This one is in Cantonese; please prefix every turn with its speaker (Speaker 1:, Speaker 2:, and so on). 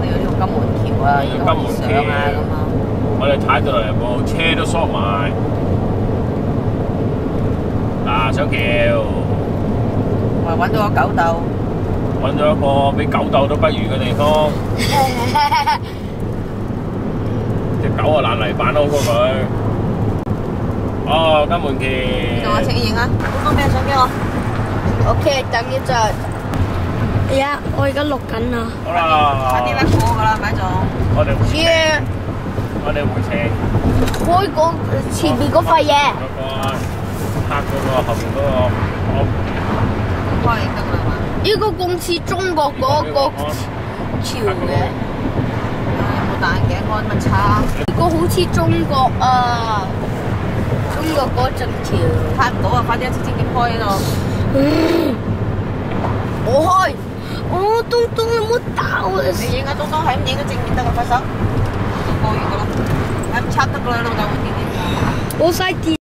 Speaker 1: 哋要呢個金門橋啊，要可以上啊咁啊。
Speaker 2: 我哋睇到嚟部車都縮埋。嗱，上橋。
Speaker 1: 話揾到個狗竇。
Speaker 2: 揾咗一個比狗竇都不如嘅地方。隻狗啊爛泥板好過佢。哦，金門橋。
Speaker 1: 同我請影啊！好多咩相機我。
Speaker 3: OK， 等一陣。哎呀，我而家錄緊啊。
Speaker 2: 好啦。
Speaker 1: 快啲甩過㗎啦，咪仲。
Speaker 2: 我哋回車。我哋回車。
Speaker 3: 開個前面嗰塊嘢。
Speaker 2: 嗰個黑嗰個後邊嗰個。
Speaker 1: 開嚟得啦嘛。
Speaker 3: 呢個咁似中國嗰個橋嘅。
Speaker 1: 冇戴眼鏡安乜差。
Speaker 3: 呢個好似中國啊，中國嗰陣橋。
Speaker 1: 睇唔到啊！快啲一次正經開呢度。
Speaker 3: 我開。哦，東東你唔好打我！
Speaker 1: 你影啊，東東係咁影都正面得個快手。過完㗎啦，係唔插得㗎啦，老豆會點點。
Speaker 3: 我嘥電。